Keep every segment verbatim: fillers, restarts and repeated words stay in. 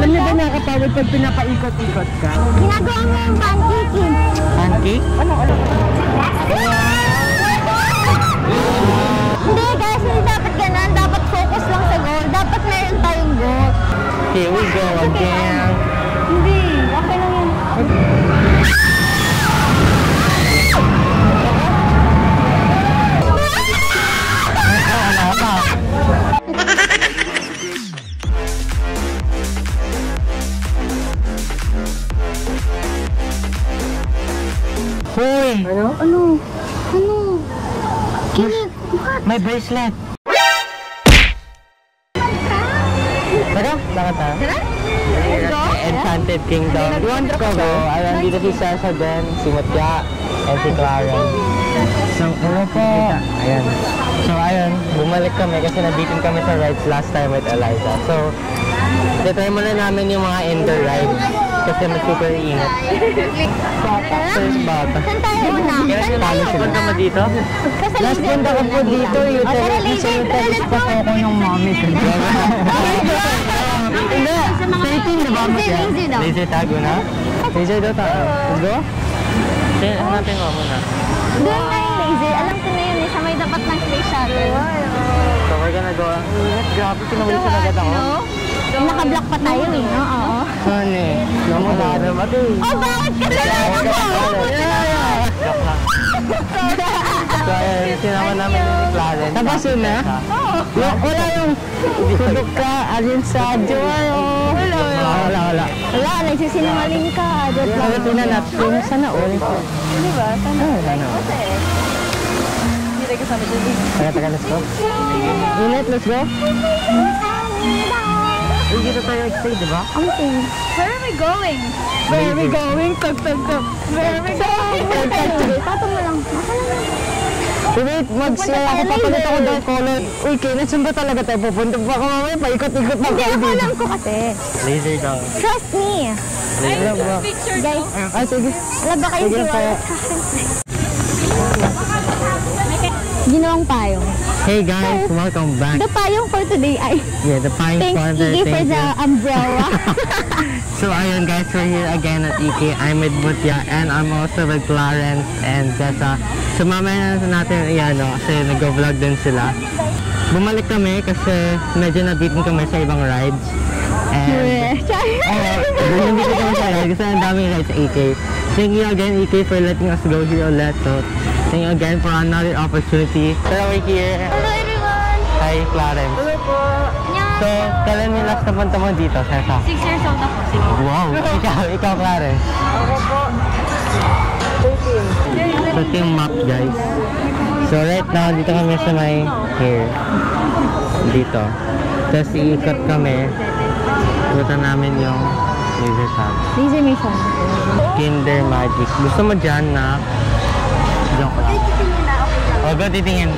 Alam niyo ba nakakapagod pag pinapaikot-ikot ka? Ginagawa mo yung pancake. Pancake? Ano? Ano? Hindi guys, hindi dapat ganun. Dapat focus lang sa goal. Dapat meron tayong goal. Here we go again. Hindi, okay lang yun. Hoy! Ano? Ano? Ano? Kinig, what? May bracelet! Tara, bakit ha? Tara? Let's go? Enchanted Kingdom. You want to go? Ayan, dito si Sasa din, si Matya, and si Clara. So, ano po? Ayan. So, ayun, bumalik kami kasi nabitin kami sa rides last time with Eliza. So, titry muna namin yung mga indoor rides kasi mas super ingat. First bata. Saan tayo una? Saan tayo una? Punta mo dito? Last punta ko po dito, uterus pa po ako ng mami. Hindi, thirteen na ba mo siya? Laser tag na? Laser daw tayo. Let's go? Hanapin mo muna. Doon na yung laser. Alam ko na yun eh. Sa may dapat ng space shuttle. So we're gonna go. Grabe, pinawali sa agad ako. Naka-block pa tayo eh, no? Oo. Saan eh? Namulari mo ito eh. Oh, bakit kasalanan ako? Joke lang. So ayun, sinama namin yung Clarence. Tapos yun na? Oo. Wala yung tulog ka, alin sa joy. Wala, wala, wala. Wala, nagsisinungaling ka. Just lang. Sabi na natin, sana all. Di ba? Sana all. Sana all. Hindi tayo kasama dyan. Taga, taga, let's go. Init, let's go. Uy, dito tayo excited, di ba? Okay. Where are we going? Where are we going? Tug, tug, tug. Where are we going? Tato mo lang. Wait, mag-share ako. Papalit ako ng color. Uy, Kenneth, saan ba talaga tayo pupunta? Baka mamaya, paikot-ikot pa Hindi, kayo ako dito. alam ko kasi. Laser daw. Trust me. Laser ba? Guys, Ah, sige. alam ba kayo Sige, si pa. Ginawang payong. Hey guys, welcome back. The payong for today ay Yeah, the Pine thanks Sponsor. Iggy for the umbrella. So ayun guys, we're here again at E K. I'm with Mutya and I'm also with Clarence and Jessa. So mamaya na natin yan o, kasi nag-vlog din sila. Bumalik kami kasi medyo nabitin kami sa ibang rides. And oh, nabitin kami sa rides kasi ang daming rides sa E K. Thank you again E K for letting us go here ulit. So thank you again for another opportunity. So we're here. Hello everyone! Hi Clarence. Hello po! So, kailan yung last na punta mo dito, Sesa? Six years old ako. Sige. Wow! Ikaw, ikaw, Clarence. Ako po. thirteen. So, ito yung map, guys. So, right now, dito kami sa may here. Dito. Tapos, iikot kami. Punta namin yung laser tag. Laser mission. Kinder Magic. Gusto mo dyan na? Joke lang. Huwag ko titingin.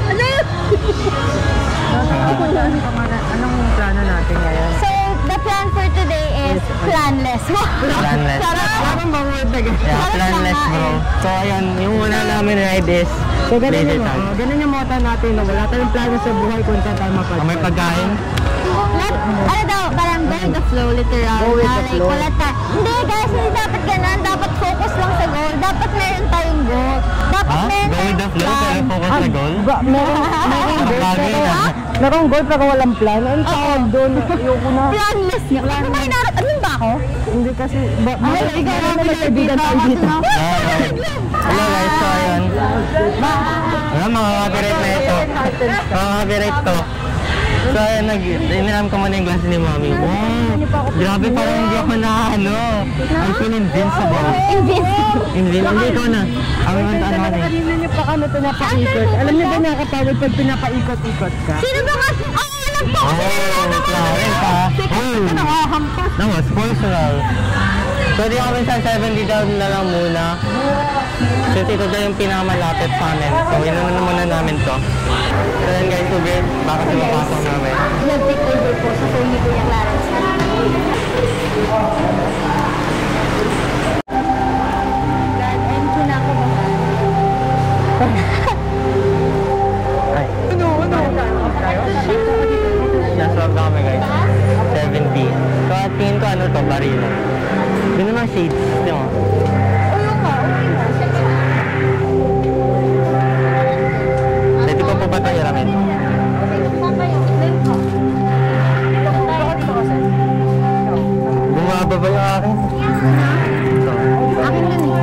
Anong plano natin ngayon? So, the plan for today is planless. Planless. Parang bang word na ganyan? Yeah, planless bro. So ayun, yung una namin ride is so, ganun yung, uh, ganun yung mota natin na wala tayong plano sa buhay kung saan tayo mapagpag. May pagkain? Not, ano daw, parang go with the flow, literal. Go with na, the like, flow. Wala ta hindi guys, hindi dapat ganun. Dapat focus lang sa goal. Dapat meron tayong goal. Dapat Ha? meron Go with the tayong flow plan. pero focus sa goal? Meron, meron goal. Bagay Pero, na. ha? Merong goal pero walang plan? Ano tawag doon? Ayoko na. Planless nga. Ano ba inarat? Ano ba ako? Hindi kasi... Ba, Ay, ikaw na nagkaibigan tayo dito. Hello guys, so ayun. Ano, mga copyright na ito. Mga copyright to. So ayun, nag-iniram ko muna yung glass ni Mami. Wow! Grabe, parang hindi ako na ano. I feel invincible. Invincible. Invincible. Hindi ikaw na. Ang ano ano ano. Kanina niyo pa kami ito napaikot. Alam niyo ba nakakapagod pag pinapaikot-ikot ka? Sino ba kasi? Oh, alam ko. Oh, Clarence ha. Oh, that was personal. Pwede kami sa seventy thousand na lang muna. So ito daw yung pinakamalapit sa amin. So inunan na muna namin to. So then guys, Uber, baka sa mapasok namin. Nag-take over po sa phone ni Kuya Clarence. God, I'm kinakabahan. Ay. Ano? Ano? Nasa wag na kami guys. seventy. So at tingin ko ano to, baril. Yun naman shades, di mo? Oo nga, okay nga. Pwede ko po ba ito iramin? Bumaba ba yung akin? Ito. Akin yun eh.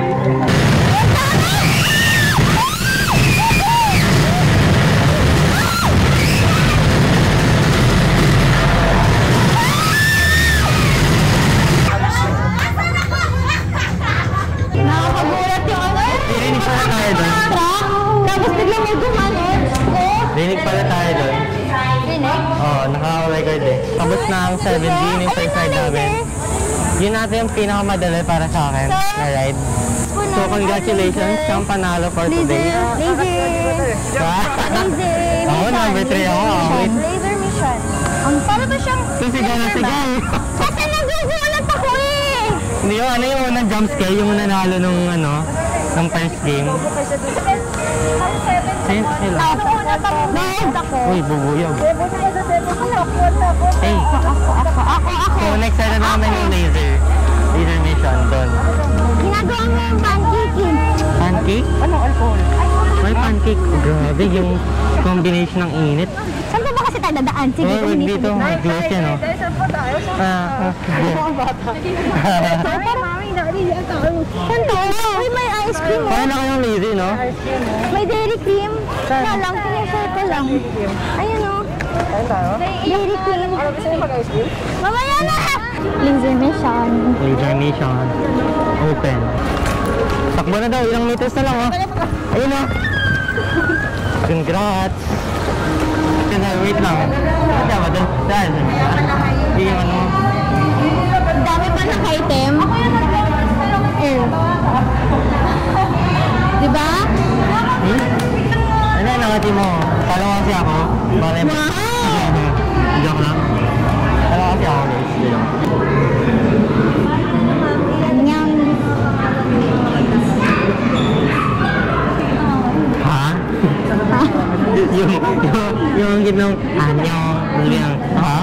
Nakakagulat yung ano. Rinig pala tayo doon. Truck. Tapos biglang may gumanon. Oh. Rinig pala tayo doon. Rinig? Oo, naka-record eh. Tapos na ang seventeen yung first ride namin. Yun natin yung pinakamadali para sa akin na ride. So congratulations, siyang panalo for today. Laser. Laser. Oo, number three ako. Wait. Laser mission. Ang para ba siyang... So sigaw na sigaw. Kasi nagugulat ako eh. Hindi yung ano yung unang jump scare, yung nanalo nung ano, ng first game. Same sila. Uy, bubuyog. Hey. So next na namin yung laser. Laser mission doon. Ginagawa mo yung pancake. Pancake? Anong alcohol? May pancake. Grabe yung combination ng init. Saan pa ba kasi tayo dadaan? Sige, Oh, wag dito. May close yan, oh. Ah, ah. Saan to? Uy, may ice cream. Parang na kayong lazy, no? May dairy cream. Wala lang, pinashare ko lang. Ayun o. Ayun tayo? Dairy cream. Ano gusto niyo mag-ice cream? Mamaya na! Laser mission. Laser mission. Open. Takbo na daw. Ilang meters na lang, oh. Ayun, oh. Congrats. Wait lang. Wait lang. Dahil. Hindi yung ano. Dami pa ng item. Eh. Diba? Hmm? Ano yung nakati mo? Talo kasi ako. Bale. Wow! Joke lang. Talo kasi ako, guys. Anyang. Ha? yung, yung, yung ginong anyong. Yung, ha?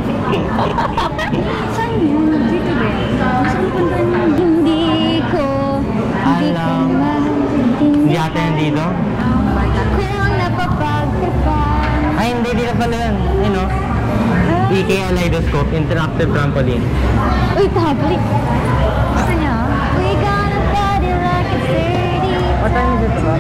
Saan yun? Dito ba? Saan punta niya? Hindi ko. Hindi ko Alam. maintindihan. Hindi ata yan dito? Kung napapagtripan. Ay, hindi dito pala yan. Yun, no? E K Kaleidoscope, Interactive Trampoline. Uy, tablet. Gusto niya? We gonna party like it's thirty. What time is it ba?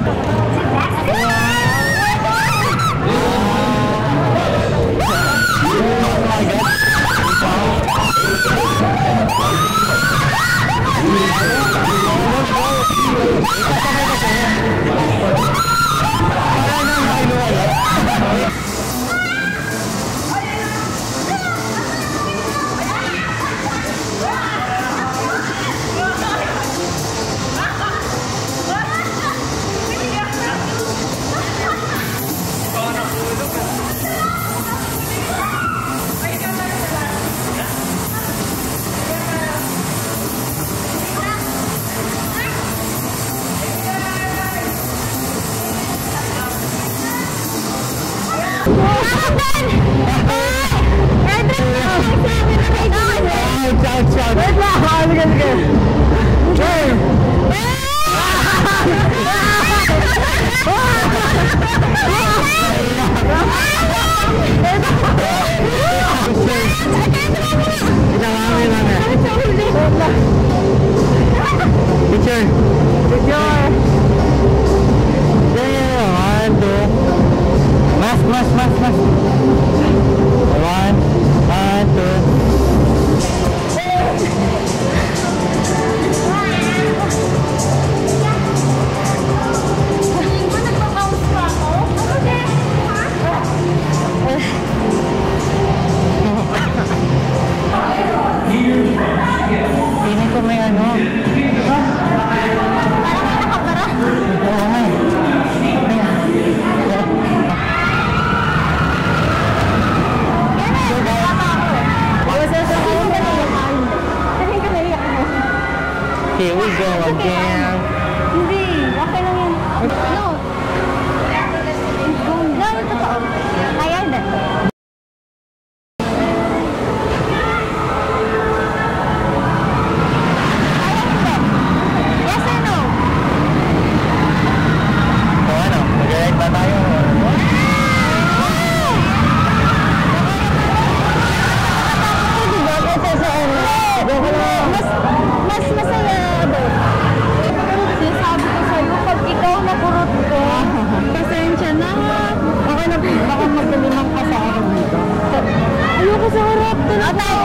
Picture. Picture. One, two. Mas, mas, mas, mas. One, one, two. Tingin ko may ano. Oo nga eh. Here we go again. Hindi, okay lang yan. No. No, totoo. Kaya din.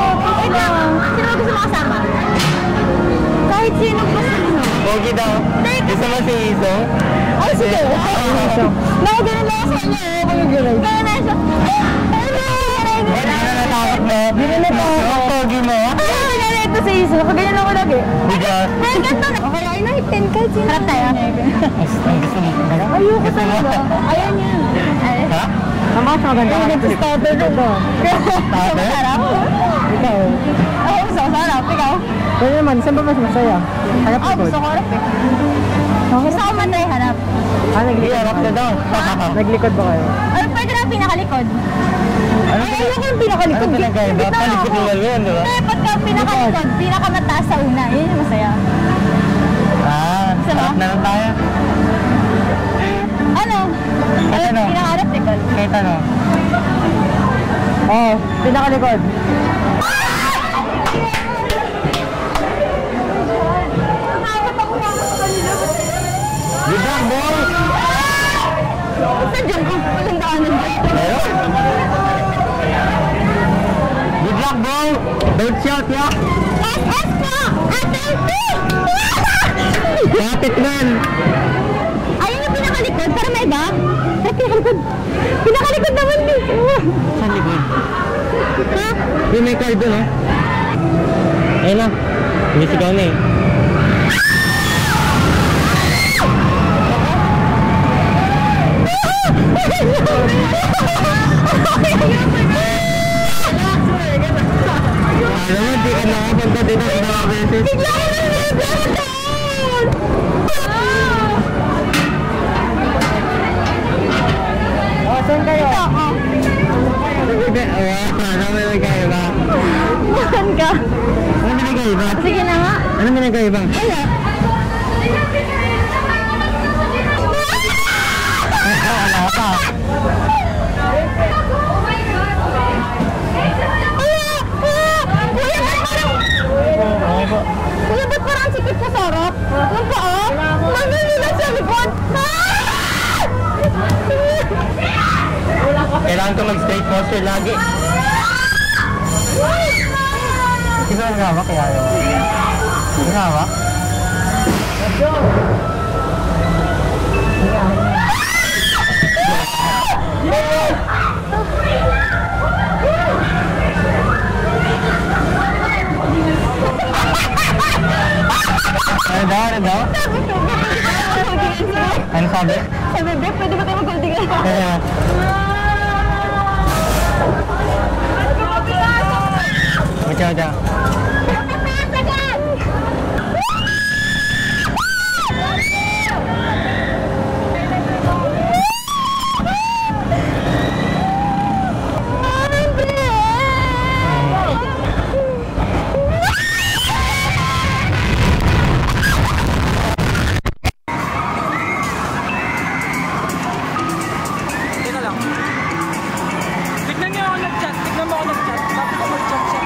Wait lang. Sino gusto mo kasama? Kahit sino gusto mo. Pogi daw. Gusto mo si Iso? Ay, sige. Nakaganon lang sa inyo. Ganun na siya. Hindi na natakot mo. Hindi na natakot. Ang pogi mo. Ay, ito si Iso. Ganyan ako lagi. Bigas. Ay, ganito na. Okay, ay nahitin kahit sino. Harap tayo. Ang gusto mo. Ayoko talaga. Ayan yan. Ha? Ang bakit maganda ka? Nag-starter na to. Starter? Masarap? Ikaw. Oo, masarap. Ikaw? Kaya naman, saan ba mas masaya? Harap Oo, likod. gusto ko harap eh. Gusto ko matry harap. Ah, naglikod Harap ba na daw. kayo? Naglikod ba kayo? Ano pwede na pinakalikod? Ano Ay, ayoko yung pinakalikod. Ano pinagkaiba? Gitna na Palikod ako. mo yun, di ba? Hindi, pagka pinakalikod, pinakamataas sa una. Yun yung masaya. Ah, Gusto mo? harap na lang tayo. Ano? Kahit ano? Pinakaharap, likod. Kahit ano? Oo, oh, pinakalikod. Good luck, boy! Nandiyan ko. Walang daanan dyan. Meron? Good luck, boy! Don't shout, ya! S S po! Atente! Kapit man! Ayun yung pinakalikod, para may iba. Ay, pinakalikod. Pinakalikod naman dito. Saan likod? Ha? Yung may card doon, oh. Ayun na. Bumisigaw na eh. Alam mo, di ka nakapunta dito sa mga beses. Bigla ko na yung down! Oh, saan kayo? Ito ako. Hindi, wow, ano may nagkaiba? Saan ka? Ano may nagkaiba? Sige na nga. Ano may nagkaiba? Wala. Wala pa. Okay po. Kuya, ba't parang sikip sa sarap? Ang paa? Manginila sa likod. Kailangan ko mag-straight posture lagi. Di ba ang hawak kaya yun? Ang hawak? Let's go! Ano daw? Ano daw? Ano sabi? Sabi, Bek, pwede ba tayo mag-goldigan? Kaya, Macha, macha. Tignan niyo ako nag-chat. Tignan mo ako nag-chat. Tapos ako mag-chat siya.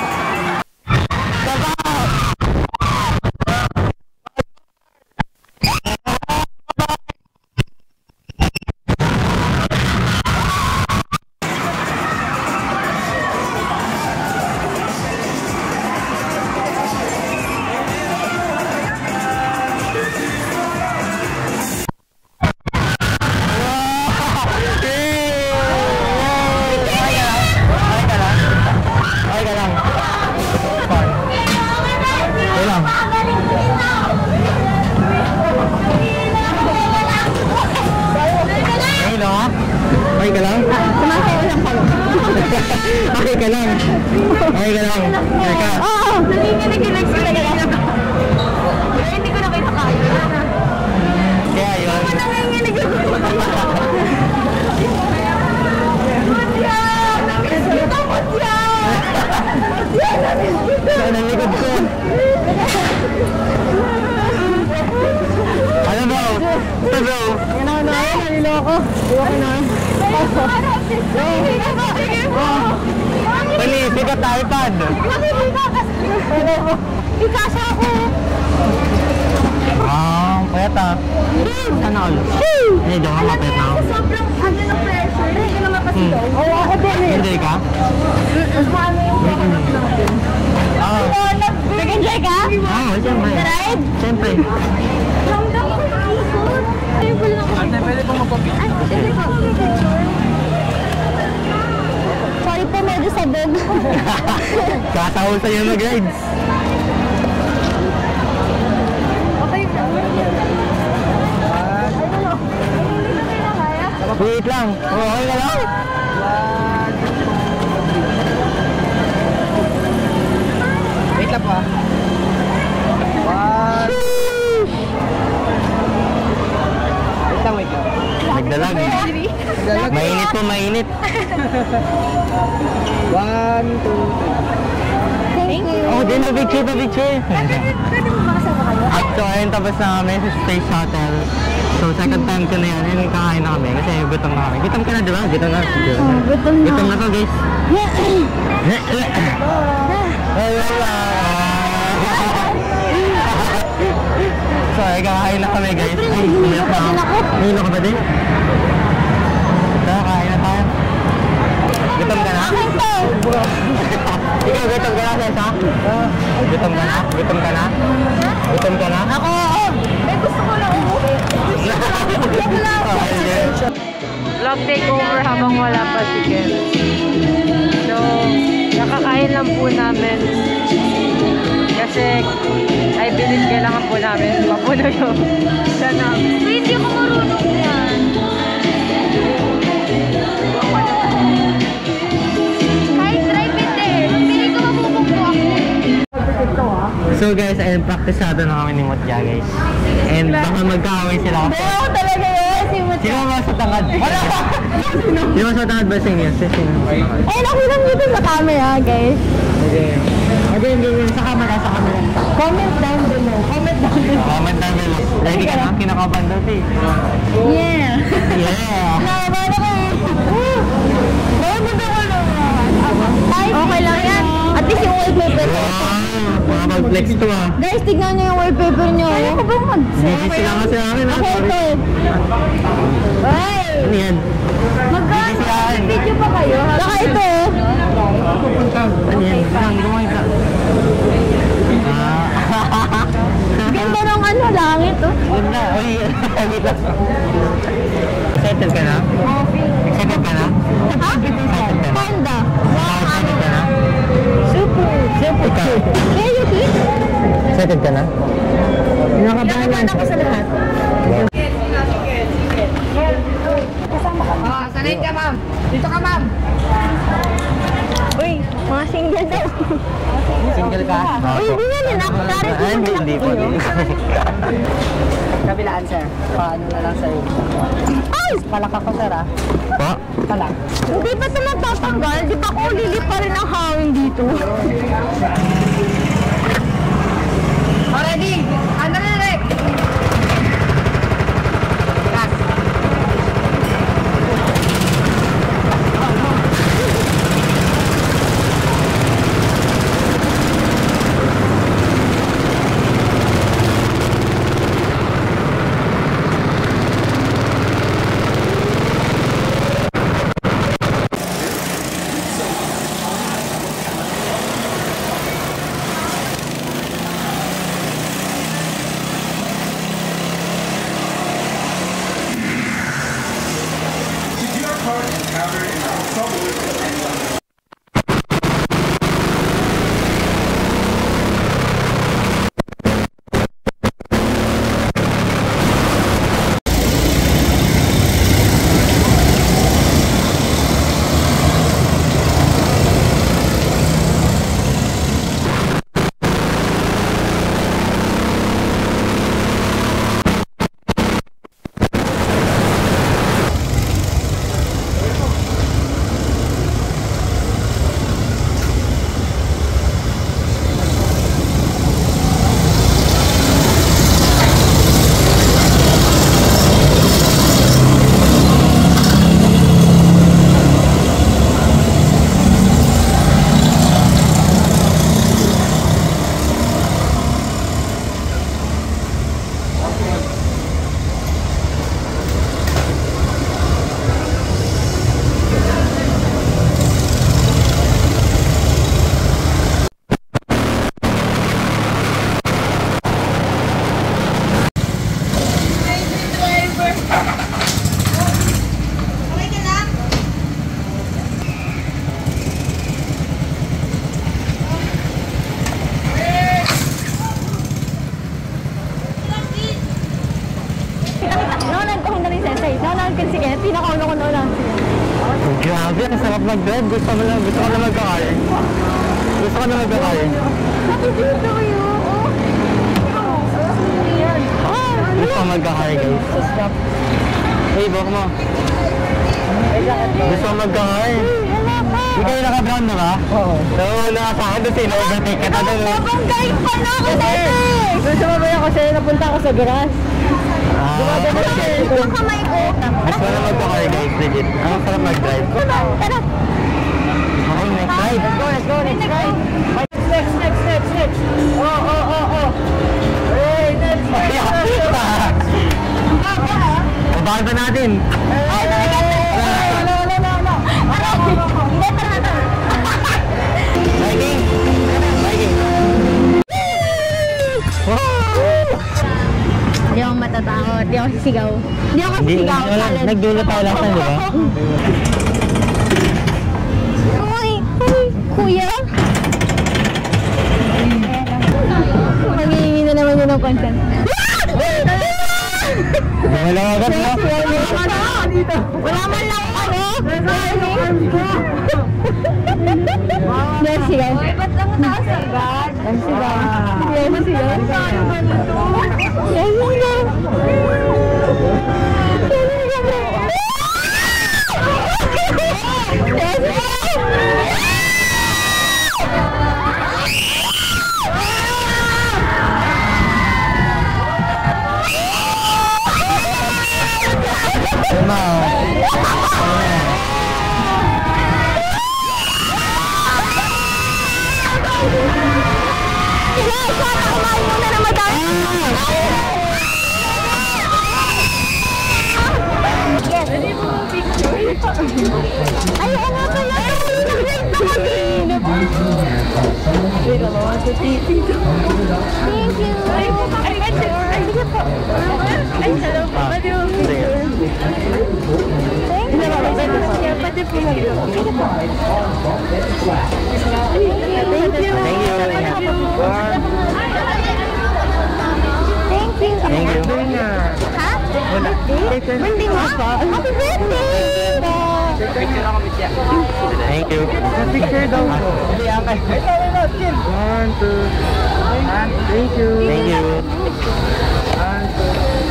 Okay ka lang? Sumasayaw lang pala. Okay ka lang? Okay ka lang? Okay ka? Oo, nanginginig yung legs ko talaga. Kaya hindi ko na kayo kaya. Kaya yun. Nanginginig yung Mutya! Ito, Mutya! Mutya, namiss kita! Saan ang likod ko? Ano ba? Ito bro? Yan ako na, yan, naliloko. Okay na. Pali, sikat tayo pad. Ikasa ako. Ah, payat ah. Sana all. Hindi, diyan ka mapayat na ako. Sobrang ano ng pressure. Hindi ko na mapasigaw. Oo, ako din eh. Hindi ka? Mas maano yung Ramdam ko ikot. Ayun pala ako. Ate, pwede po magpapicture. Ay, sige po. Sorry po, medyo sabog. Kakahusan yung mag-rides. Okay na. Wait lang. Oh, okay na lang. Wait lang po ah. One. Wait lang, wait lang. Nagdalag. Nagdalag. Mainit po, mainit. One, two, Thank you. Oh, din pa picture, pa picture. Pwede mo makasama kayo? So, ayun, tapos na kami sa Space Shuttle. So, second time ko na yan. Ayun, kakain na kami kasi gutom na kami. Gutom ka na, di ba? Gutom na. Oh, gutom na. Gutom na to, guys. Ayun lang. So, ay, kakain na kami, guys. Ay, umiyak na ako. Umiyak ka ba din? Ito, kain na tayo. Gutom ka na? Akin to. Ikaw, gutom ka na, Sesa? Gutom ka na? Gutom ka na? Gutom ka na? Ako, oo. May gusto ko lang umuwi. Joke lang. Vlog takeover habang wala pa si Ken. So, nakakain lang po namin. Kasi, I believe kailangan po namin mapuno yung siya namin. Hindi ko marunong yan. Kahit drive hindi. Pili ko mabubungko ako. So guys, ayun, praktisado na kami ni Mutya, guys. And baka magkaaway sila kasi. Oo, talaga yun. Si Mutya. Sino ba sa tangad? Wala! Sino ba sa tangad ba sa inyo? Si sino? Ay, nakita mo dito sa camera, guys. Okay. Okay, hindi yun. Sa camera, sa camera. Comment down below. Comment down below. Comment down below. Ready ka na? Kinakaban daw, T. Yeah. Yeah! Nakabala ko eh. Woo! Bakit ako naman? Okay lang yan. At least yung wallpaper ko. Wow! Mga mag-flex to ah. Guys, tignan nyo yung wallpaper nyo. Ayaw ko bang mag-set? Busy sila kasi namin ah. Ako ito. Ay! Ano yan? Magkano? Video pa kayo? Saka ito. Ano yan? Saan? Gumawa ka. Ah. Ganda ng ano, langit oh. Ganda. Uy, wait lang. Excited ka na? Excited ka na? Ha? Excited ka na? Panda. Excited ka na? Super. Super Ikaw. cute. Kaya you eat? Excited ka na? Nakabahan ako sa lahat. Ah, sanay ka, ma'am. Dito ka, ma'am. Uy, mga single daw. Single ka? Uy, hindi yan yun. Ako, tari ko Ay, hindi, hindi po. Kabilaan, sir. Paano na lang sa'yo? Ay! Palak ako, sir, ah. Po? Palak. Hindi pa ito natatanggal. Di ba ako lili pa rin ang hawin dito? Already! Ano na, Rick? Gas. ko si Kenneth. Pinakauna ko na lang siya. Grabe, ang sarap mag-drive. Gusto ko na, gusto ko na mag-car. Gusto ko na mag-car. Nakikita ko yun. Gusto ko mag-car, guys. Hey, bok mo. Gusto ko mag-car. Hindi kayo naka-brown na ba? Oo. So, wala sa akin doon sino-overtake ka na doon. Babanggain pa na ako dati! Doon sa mamaya kasi napunta ako sa garage. Ah, Ang kamay ko. gusto ko na mag-car, guys. Legit. Ang sarap mag-drive. Tara! Okay, next ride. Let's go, let's go, next ride. Next, next, next, next. Oh, oh, oh, oh. Hey, next, next, next. Pabahan pa natin. Ay, talaga! Wala, wala, wala, wala. Hindi, tara na. Biking! Biking! Hindi ako matatakot. Hindi ako sisigaw. Hindi ako Hindi, sisigaw. wala. Nagdulo tayo last time, di ba? Uy! Uy! Kuya! Maghihingi na naman yun ng consent. Wala agad na. Wala man lang ano. Yes, sigaw. Ba't lang taas agad? Yes, sigaw. Yes, sigaw. Yes, sigaw. Yes, sigaw. Tama, oh. Sige, sana kumain muna na madami. Yes. Ay, ano pala? Thank you. Ay, sige po. Ay, hello po. Pwede mo picture. Thank you. Pwede po mag-vlog. Thank you. Thank you. Thank you. Thank you. Ha? Hindi mo pa. Happy birthday! Thank you. Picture daw po. One, two. Thank you. Thank you. One, two.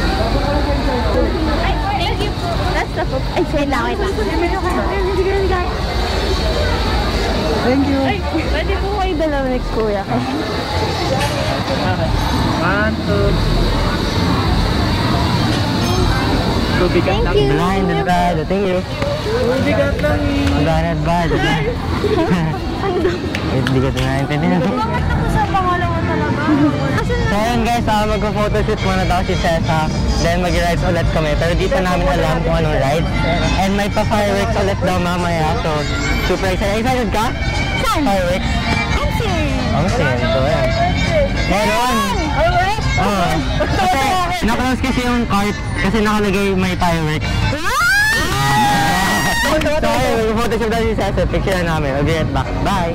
Ay, thank you po. That's the book. Ay, say lang. Wait lang. Thank you. Ay, pwede po kayo dalawa ni Kuya. One, two. Tubigan lang. Thank you. Blind and bad. Thank you. Tubigan lang eh. Blind and bad. Hindi ko ito naintindihan. Bakit ako sa pangalawa talaga? Asan So yun guys, uh, mag-photoshoot muna daw si Cessa. Then mag-rides ulit kami. Pero di pa namin alam kung anong ride. And may pa-fireworks ulit daw mamaya. So super excited. Excited ka? Saan? Fireworks? Ang sin. Ang sin. So yan. Meron. Alright. Oo. Kasi na-close kasi yung cart. Kasi nakalagay may fireworks. So ayun, mag-photoshoot daw si Cessa. Picture na namin. I'll be right back. Bye!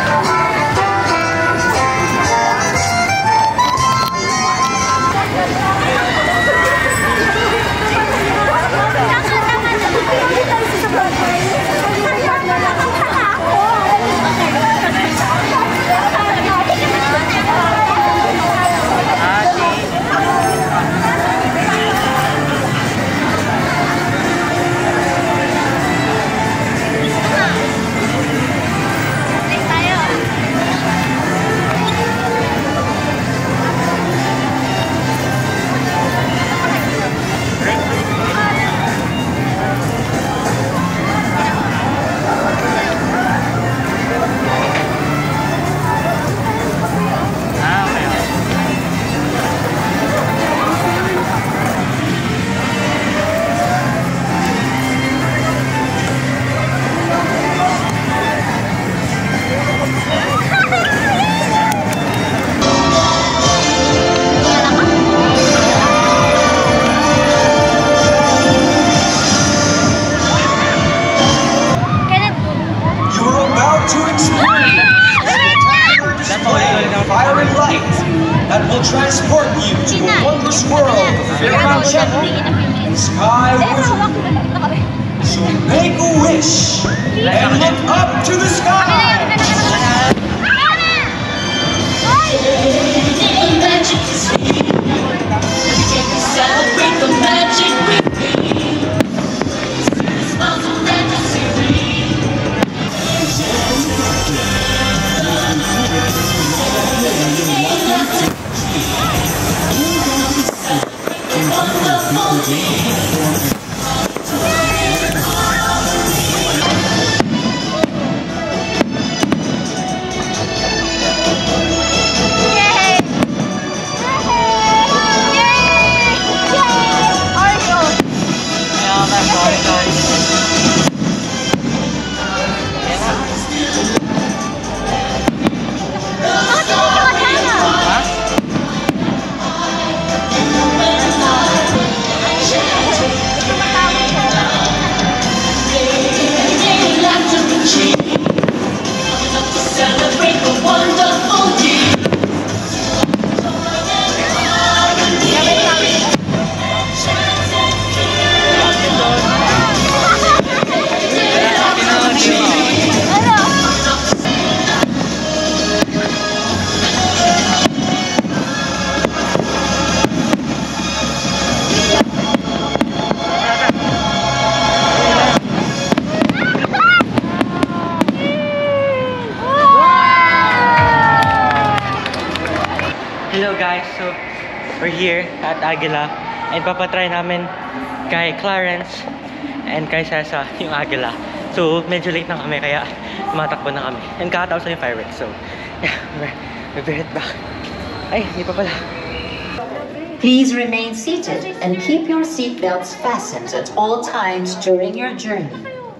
Thank you. The sky was blue. So make a wish and look up to the sky. Celebrate the magic with me. Hello guys, so we're here at Aguila and papatry namin kay Clarence and kay Sessa yung Aguila. So medyo late na kami kaya tumatakbo na kami and kakatapos na yung fireworks. So yeah, we're, we'll be right back. Ay, hindi pa pala. Please remain seated and keep your seatbelts fastened at all times during your journey.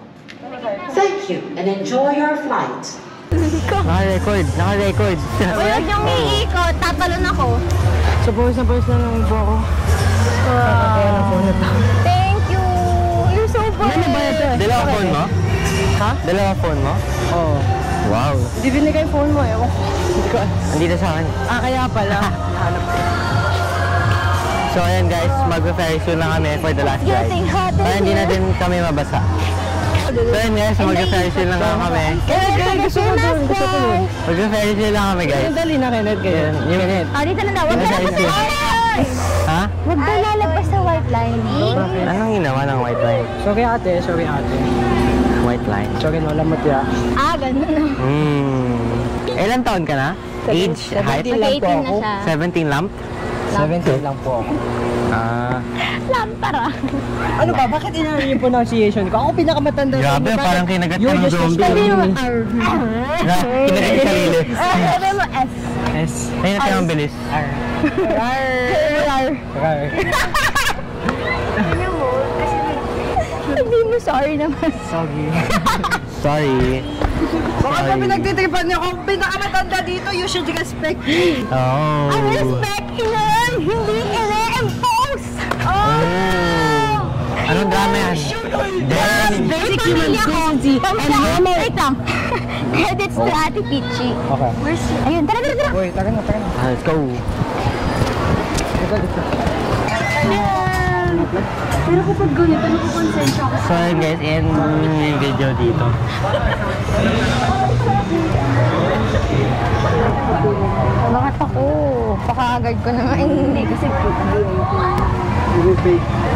Thank you and enjoy your flight. Naka-record, naka-record. Huwag niyong iikot, tatalon ako. So pawis na pawis na lang po ako. Kaya na phone na to. Thank you! You're so funny! Ano ba ito? Dalawa phone mo? Ha? Dalawa phone mo? Oo. Wow. Hindi binigay phone mo eh. Hindi ko alam. Andito sa akin. Ah, kaya pala. Hanap ko. So ayan guys, mag-ferris wheel lang kami for the last ride. Getting hot in Para hindi here. natin kami mabasa. So ayan guys, mag-ferris wheel lang kami. Kaya, kaya gusto ko dun. Gusto ko dun. Mag-ferris wheel lang kami guys. Yung dali na Kenneth kayo. Yung minute. Ah, dito na daw. Huwag ka lalabas sa white line! Ha? Huwag ka lalabas sa white line. Anong ginawa ng white line? Sorry ate, sorry ate. White line. Sorry no, lamot ya. Ah, ganun na. Hmm. Ilan taon ka na? Age, height? seventeen lang po Mag-eighteen na ako. siya. seventeen lamp? seventeen lang po ako. Ah. Lampara. Ano ba? Bakit inaano yung pronunciation ko? Ako pinakamatanda. Grabe, parang kinagat ka You're ng just a zombie. Sabi mo, zombie. R. Na, kinagat yung sarili. Ah, sabi mo, S. S. Ayun na kayong bilis. R. R. R. R. Sabi mo, sorry naman. Sorry. Sorry. Bakit Sorry. ba pinagtitripan niyo? Kung pinakamatanda dito, you should respect me. Oh. Ang respect ina-earn, hindi ina-impose. Oh! Anong drama yan? Then, Basic human decency. Wait lang. Credits to Ate Pichi. Okay. Where's she? Ayun, tara, tara, tara. Uy, taga na, taga na. ah, let's go. Dito, dito. Pero kapag ganito, nakukonsensya ako. So yun guys, end yung video dito. Bakit ako? Paka-agad ko na nga. Eh, hindi kasi You pay.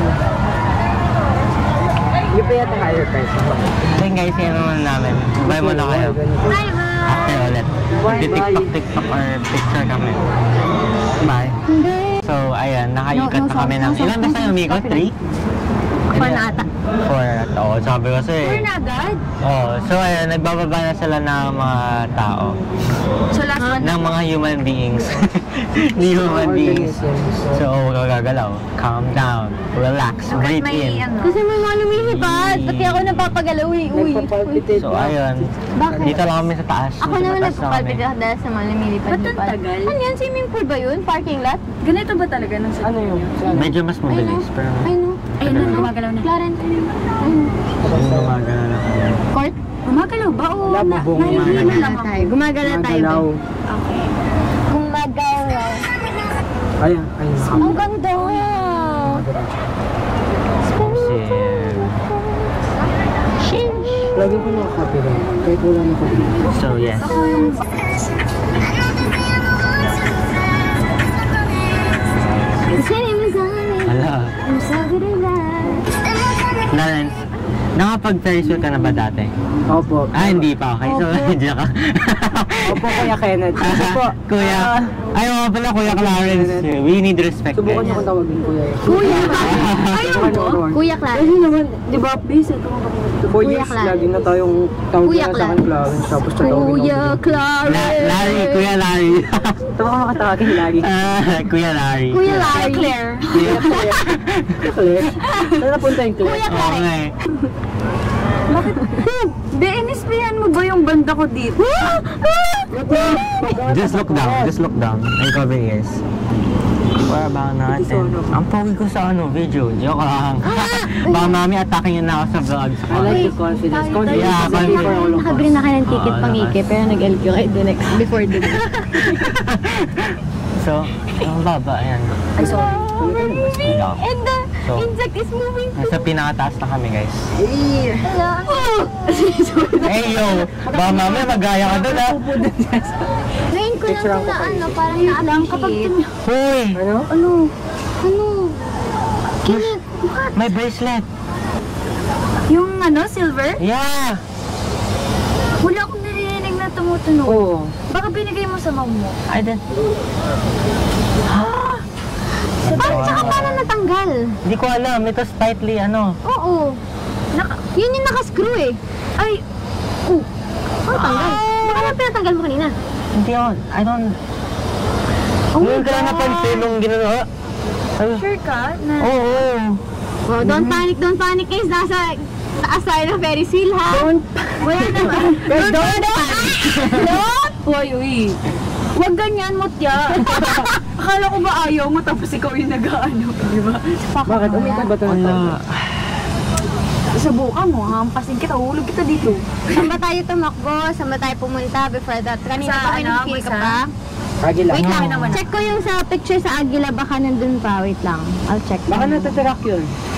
You pay at a higher price. So yun guys, yan naman namin. Bye muna kayo. Bye, bye! After ulit. Mag-tiktok, tiktok or picture kami. Bye. Hindi. So ayun, nakaikat No, no, na kami sorry, ng... no, Ilan ba tayo umikot? Three? Four na ata. Four. Oo, sabi ko sa'yo Four eh. na agad? Oo, so ayun, nagbababa na sila ng mga tao. So last one. Ng mga human beings. Hindi human beings. So, huwag ka gagalaw. Calm down. Relax. Breathe in. Kasi may mga lumilipad. Pati ako napapagalaw eh. Uy. So, ayun. Bakit? Dito lang kami sa taas. Ako Dito naman sa taas lang kami. nagpapalpit dahil sa mga lumilipad-lipad. tagal? Ano yan? Swimming pool ba yun? Parking lot? Ganito ba talaga nang Ano yung? Medyo mas mabilis. Pero, I know. Ayun na, gumagalaw na. Clarence. Ayun. gumagana na kami. Court? Gumagalaw ba? O Wala, na, bubong nahihilo lang ako. Gumagala tayo. Magalaw. Okay. Gumagalaw. Ayan, ayun. Ang ganda. Lagi ko nakakapi rin. Kahit wala na kapi. So, yes. Hala. Lawrence, nakapag-Ferris wheel ka na ba dati? Opo. Ah, hindi pa. Okay, so, hindi ka. Opo, Kuya Kenneth. Opo. Kuya. Ay, mga pala, Kuya Clarence. We need respect. Subukan niyo kung tawagin Kuya. Kuya! Ayaw mo? Kuya Clarence. Kasi naman, di ba, basic ko For Kuya years, Clarence. lagi na tayong tawag Kuya na sa akin Clarence. Tapos tatawagin Kuya ako. La Clarence! Larry, Kuya Larry. Tama ka makatawagin Larry. Ah, Kuya Larry. Kuya Larry. Claire. Kuya Claire. Saan napunta yung Claire? Kuya Oo Clarence. nga eh. Bakit? Be, inisprayan mo ba yung banda ko dito? Just look down, just look down. And cover your ears. Para baka natin. Ang pogi ko sa ano, video. Joke lang. Baka mami atake yun na ako sa vlog. Sa I like your confidence. Confidence Yeah, is the key for all of us. Nakabili na kayo ng ticket Oo, pang-ike, pero nag-L Q kayo the next, before the day. So, ang baba, ayan. Ay, sorry. Hello. And the So, insect is moving. nasa pinakataas na kami, guys. Hello. Hey, yo! Baka mami magaya ka doon, ha? Ngayon ko lang ito na ano, parang na-appreciate. Hoy! Ano? Ano? Ano? Kenneth, what? May bracelet! Yung ano, silver? Yeah! Wala akong narinig na tumutunog. Oo. Baka binigay mo sa mom mo. I didn't... Paano, tsaka paano natanggal? Hindi ko alam. Ito slightly, ano. Oo. Naka, yun yung nakascrew eh. Ay, oh. Paano tanggal? Baka na pinatanggal mo kanina. Hindi ako, I don't... Oh my Ngayon ka lang God. napansin nung ginawa. Ay, Sure ka? Na, oo. Oh, oh, don't panic, don't panic guys. Nasa taas tayo ng Ferris wheel ha. Don't. Wala naman. don't, don't panic. Don't. Uy, uy. Huwag ganyan, Mutya. Akala ko ba ayaw mo tapos ikaw yung nag-ano, di ba? Bakit? Umikot ba ito ng tao? Wala. Subukan mo, hampasin kita, hulog kita dito. Saan ba tayo tumakbo? Saan ba tayo pumunta before that? Kanina Sa pa ano, pinag-feel ka pa? Agila. Wait lang, No. check ko yung sa picture sa Agila, baka nandun pa. Wait lang, I'll check. Baka natatarak yun.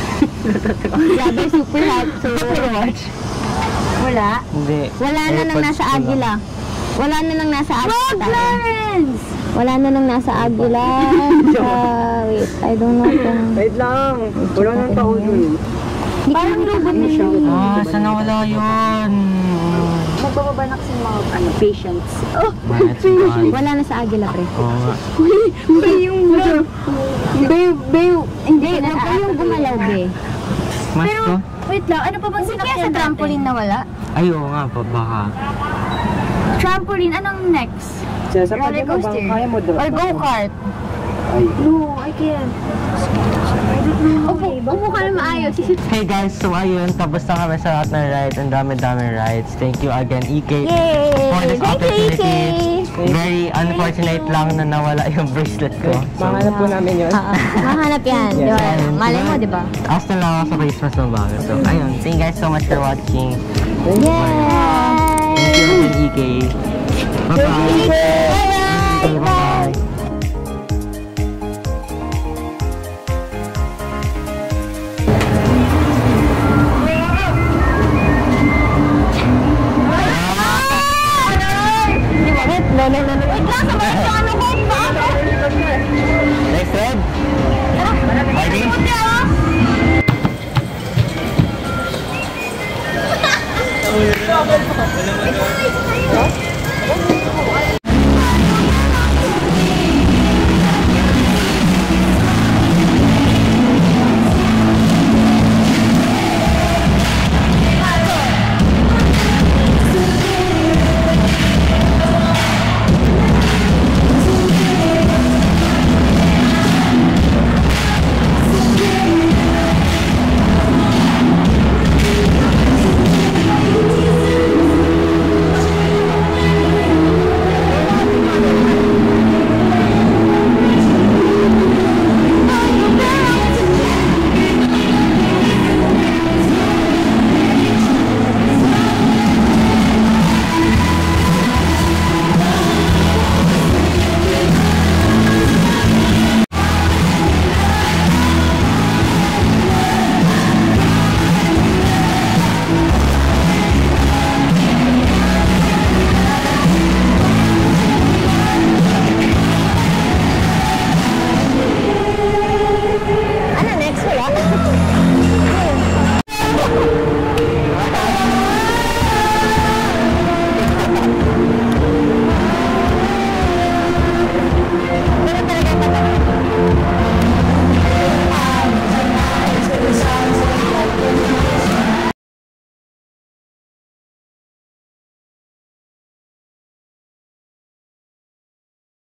Yeah, they're super hot, so watch. Wala? Hindi. Wala na nang AirPods nasa ko lang. Agila. Wala na nang nasa Agila. Clarence! Wala na nang nasa Agila. Ah, wait, I don't know kung... Wait lang. Wala nang tao yun. Parang lubot na siya. Ah, saan nawala yun? Magbababa na kasi mga ano, patients. Oh, That's bad. wala na sa Agila, pre. Oo nga. Be yung... Be, be, hindi. Huwag kayong gumalaw, be. Mas ko? Wait lang, ano pa bang Kaya sinakyan sa trampoline na wala? Ay, oo nga pa, baka. Trampoline, anong next? Sa sa Roller pagkakabang coaster. kaya mo doon. Or go-kart. Ay. No, I can't. Upo, upo ka na maayos. Hey guys, so ayun, tapos na kami sa lahat ng rides. Ang dami-dami rides. Thank you again, E K. Yay! For this Thank you, E K! opportunity. Very unfortunate lang na nawala yung bracelet ko. So, Mahanap po namin yun. Ah, mahanap yan. Di ba? ayun. Malay mo, di ba? Ask na lang ako sa Christmas ng bago. So, ayun. Thank you guys so much for watching. Yay! Thank you again, E K. Bye-bye. Okay, bye-bye. Wait lang, sabay